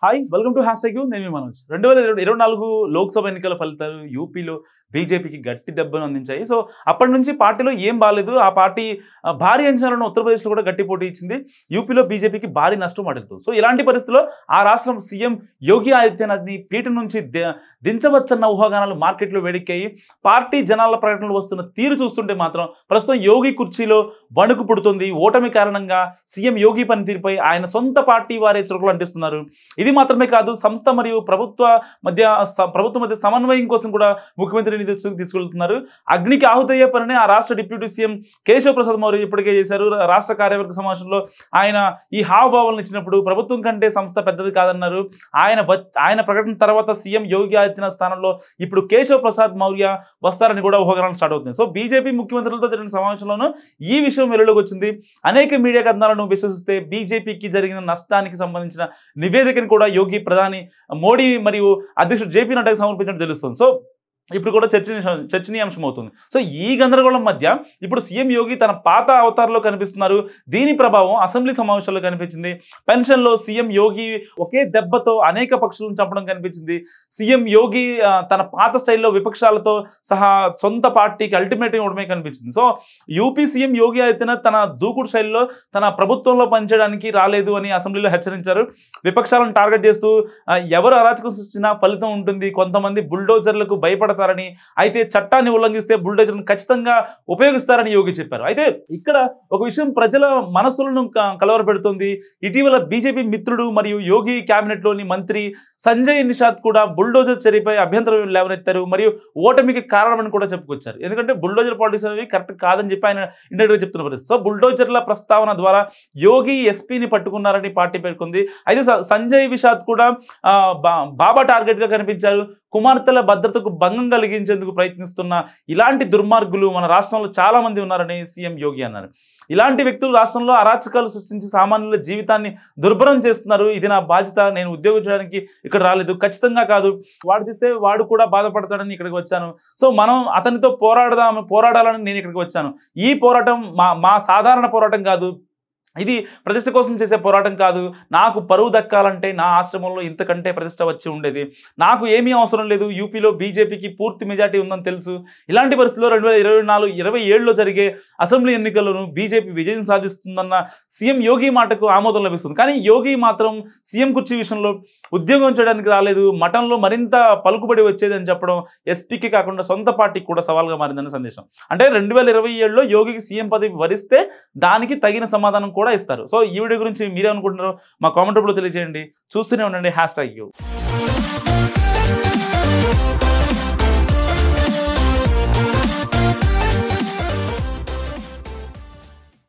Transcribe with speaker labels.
Speaker 1: Hi welcome to hashtag you నేను మీ మనోజ్ 2024 లోక్సభ ఎన్నికల ఫలితాలు యూపీలో బీజేపీకి గట్టి దెబ్బను అందించాయి. సో అప్పటి నుంచి పార్టీలో ఏం బాలేదు. ఆ పార్టీ భారీ అంచనాలను ఉత్తరప్రదేశ్లో కూడా గట్టి పోటీ ఇచ్చింది. యూపీలో బీజేపీకి భారీ నష్టం వాటిల్తూ. సో ఇలాంటి పరిస్థితుల్లో ఆ రాష్ట్రం సీఎం యోగి ఆదిత్యనాథ్ని పీఠం నుంచి దించవచ్చన్న ఊహాగానాలు మార్కెట్లో వేడెక్కాయి. పార్టీ జనాల ప్రకటనలు వస్తున్న తీరు చూస్తుంటే మాత్రం ప్రస్తుతం యోగి కుర్చీలో వణుకు పుడుతుంది. ఓటమి కారణంగా సీఎం యోగి పనితీరుపై ఆయన సొంత పార్టీ వారే చురుకులు అంటిస్తున్నారు. ఇది మాత్రమే కాదు, సంస్థ మరియు ప్రభుత్వ మధ్య సమన్వయం కోసం కూడా ముఖ్యమంత్రిని తీసుకెళ్తున్నారు. అగ్నికి ఆహుతయ్యే పనిని ఆ రాష్ట్ర డిప్యూటీ సీఎం కేశవ్ ప్రసాద్ మౌర్య ఇప్పటికే చేశారు. రాష్ట్ర కార్యవర్గ సమావేశంలో ఆయన ఈ హావభావాలను ఇచ్చినప్పుడు ప్రభుత్వం కంటే సంస్థ పెద్దది కాదన్నారు. ఆయన ప్రకటన తర్వాత సీఎం యోగి ఆదిత్యనాథ్ స్థానంలో ఇప్పుడు కేశవ్ ప్రసాద్ మౌర్య వస్తారని కూడా ఊహాగానాలు స్టార్ట్ అవుతుంది. సో బీజేపీ ముఖ్యమంత్రులతో జరిగిన సమావేశంలోనూ ఈ విషయం వెలుగులోకి వచ్చింది. అనేక మీడియా కథనాలను విశ్వసిస్తే బీజేపీకి జరిగిన నష్టానికి సంబంధించిన నివేదికను కూడా యోగి ప్రధాని మోడీ మరియు అధ్యక్షుడు జేపీ నడ్డాకి సమర్పించినట్టు తెలుస్తుంది. సో ఇప్పుడు కూడా చర్చనీయాంశం అవుతుంది. సో ఈ గందరగోళం మధ్య ఇప్పుడు సీఎం యోగి తన పాత అవతారంలో కనిపిస్తున్నారు. దీని ప్రభావం అసెంబ్లీ సమావేశాల్లో కనిపించింది. పెన్షన్లో సీఎం యోగి ఒకే దెబ్బతో అనేక పక్షులను చంపడం కనిపించింది. సీఎం యోగి తన పాత స్టైల్లో విపక్షాలతో సహా సొంత పార్టీకి అల్టిమేట్ ఇవ్వడమే కనిపించింది. So UP CM Yogi Adityanath తన దూకుడు శైలిలో తన ప్రభుత్వంలో పనిచేయడానికి రాలేదు అని అసెంబ్లీలో హెచ్చరించారు. విపక్షాలను టార్గెట్ చేస్తూ ఎవరు అరాచకం సృష్టించినా ఫలితం ఉంటుంది, కొంతమంది బుల్డోజర్లకు భయపడతారని, అయితే చట్టాన్ని ఉల్లంఘిస్తే బుల్డోజర్ను ఖచ్చితంగా ఉపయోగిస్తారని యోగి చెప్పారు. అయితే ఇక్కడ ఒక విషయం ప్రజల మనసులను కలవరపెడుతుంది. ఇటీవల బీజేపీ మిత్రుడు మరియు యోగి క్యాబినెట్లోని మంత్రి సంజయ్ నిషాద్ కూడా బుల్డోజర్ చర్యపై అభ్యంతరం లేవనెత్తారు మరియు ఓటమికి కారణమని కూడా చెప్పుకొచ్చారు. ఎందుకంటే బుల్డోజర్ పాలిటిక్స్ అనేవి కరెక్ట్ కాదని చెప్పి ఆయన ఇండైరెక్ట్గా చెప్తున్న పరిస్థితి. సో బుల్డోజర్ల ప్రస్తావన ద్వారా యోగి ఎస్పీని పట్టుకున్నారని పార్టీ పేర్కొంది. అయితే సంజయ్ నిషాద్ కూడా బాబా టార్గెట్గా కనిపించారు. కుమార్తెల భద్రతకు భంగం కలిగించేందుకు ప్రయత్నిస్తున్న ఇలాంటి దుర్మార్గులు మన రాష్ట్రంలో చాలా మంది ఉన్నారని సీఎం యోగి అన్నారు. ఇలాంటి వ్యక్తులు రాష్ట్రంలో అరాచకాలు సృష్టించి సామాన్యుల జీవితాన్ని దుర్భరం చేస్తున్నారు. ఇది నా బాధ్యత, నేను ఉద్యోగం చేయడానికి ఇక్కడ రాలేదు, ఖచ్చితంగా కాదు, వాడు చేస్తే వాడు కూడా బాధపడతాడని ఇక్కడికి వచ్చాను. సో మనం అతనితో పోరాడాలని నేను ఇక్కడికి వచ్చాను. ఈ పోరాటం మా సాధారణ పోరాటం కాదు, ఇది ప్రతిష్ట కోసం చేసే పోరాటం కాదు. నాకు పరువు దక్కాలంటే నా ఆశ్రమంలో ఇంతకంటే ప్రతిష్ట వచ్చి ఉండేది. నాకు ఏమీ అవసరం లేదు. యూపీలో బీజేపీకి పూర్తి మెజార్టీ ఉందని తెలుసు. ఇలాంటి పరిస్థితుల్లో 2024-27లో జరిగే అసెంబ్లీ ఎన్నికల్లోనూ బీజేపీ విజయం సాధిస్తుందన్న సీఎం యోగి మాటకు ఆమోదం లభిస్తుంది. కానీ యోగి మాత్రం సీఎం కుర్చీ విషయంలో ఉద్యోగం చేయడానికి రాలేదు, మఠంలో మరింత పలుకుబడి వచ్చేదని చెప్పడం ఎస్పీకి కాకుండా సొంత పార్టీకి కూడా సవాల్గా మారిందన్న సందేశం. అంటే 2027లో యోగికి సీఎం పదవి వరిస్తే దానికి తగిన సమాధానం కూడా ఇస్తారు. సో ఈ వీడియో గురించి మీరే అనుకుంటున్నారో మా కామెంట్ రూపంలో తెలియజేయండి. చూస్తూనే ఉండండి హ్యాష్ ట్యాగ్ యూ.